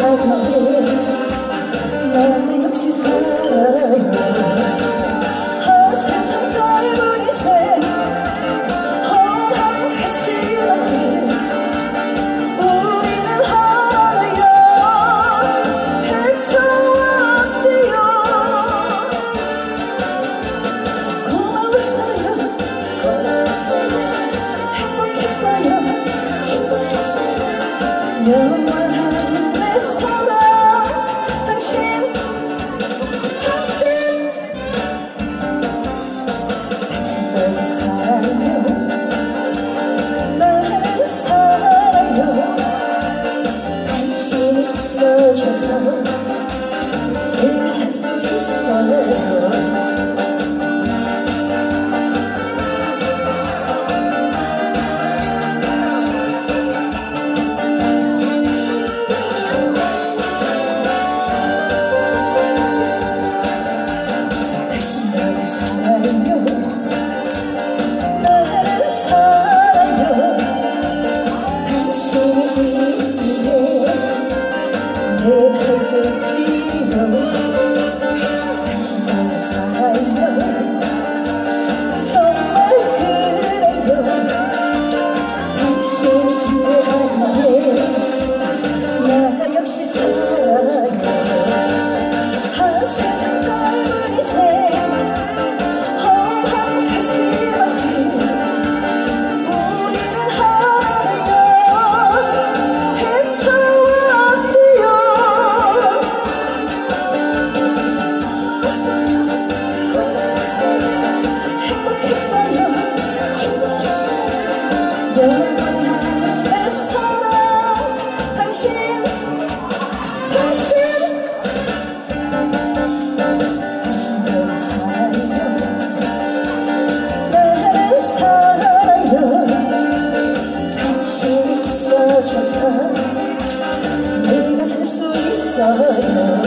하기에 나 역시 살아요. 세상 짧은 인생 허망할 시간에 우리는 하나여 헤쳐왔지요. 고마웠어요. 행복했어요. 영원한 내 사랑 당신 나를 사랑요. 나를 사랑요. 당신이 있어줘서 내가 살 수 있어요. 내가 살 수 있지요. 당신 나를 사랑요. 정말 그래요. 당신이 존재하기에 나 역시 살아요. 세상 짧은 인생 허망할 시간에 우리는 하나여 헤쳐왔지요. 영원한 내 사랑 당신 나를 사랑요. 나를 사랑요. 당신이 있어줘서 내가 살 수 있어요.